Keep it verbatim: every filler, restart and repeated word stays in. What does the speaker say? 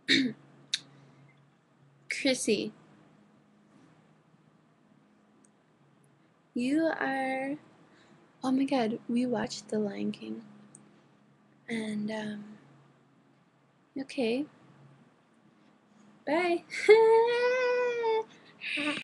Chrissy, you are. Oh my god, we watched The Lion King. And, um. Okay. Bye.